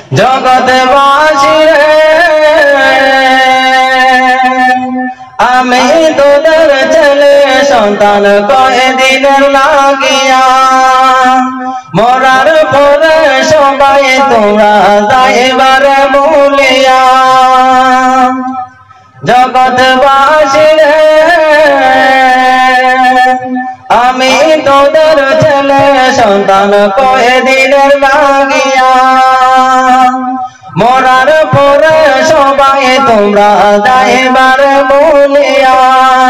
জগৎবাসী রে আমি তোদের ছেলে সন্তান কয়দিনের লাগিয়া মরার পরে সবাই তোরা যাইবার বলিয়া জগৎবাসী রে আমি তোদের ছেলে সন্তান কয়দিনের লাগিয়া মরার পরে সবাই তোমরা যাইবার বলিয়া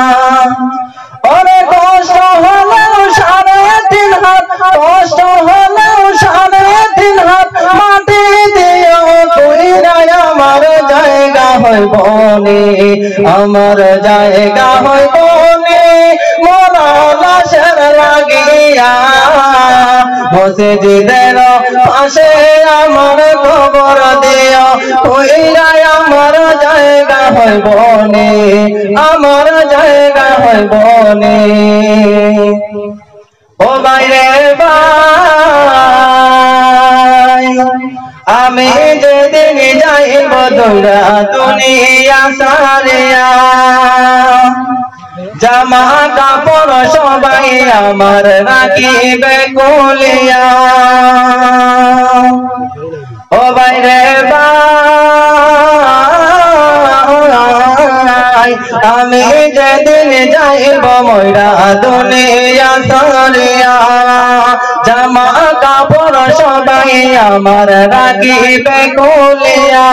অনেক কষ্ট হলেও 3.5 হাত কষ্ট হলেও 3.5 হাত মাটি দিও কইরাই আমার জায়গা হইব নি আমার জায়গা হইব নি মরা লাশের লাগিয়া মসজিদের পাশে আমার কবর দিও কইরাই আমার জায়গা হইব নি আমার জায়গা হইব নি ও বাইরে ভাই আমি যেদিন যাইব দৌড়া দুনিয়া সারিয়া জামা কাপড় সবাই আমার রাখিবে কুলিয়া ও বাইরে ভাই আমি যেদিন যাইব ময়রা দুনিয়া সারিয়া জামা কাপড় সবাই আমার রাখিবে কুলিয়া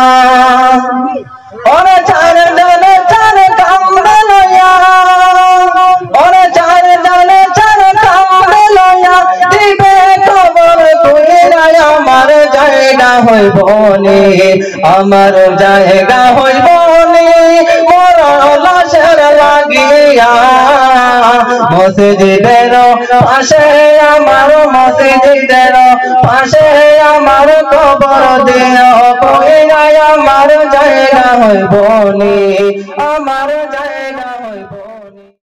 ওরে চার জনে চার কামড়ে লইয়া ওরে চার জনে চার কামড়ে লইয়া দিবে খবর কইরাই আমার জায়গা হইব নি আমার জায়গা হইব নি মরা লাশের লাগিয়া মসজিদের পাশে আমার মসজিদের পাশে আমার কবর দিও কইরাই আমার জায়গা হইব নি আমার জায়গা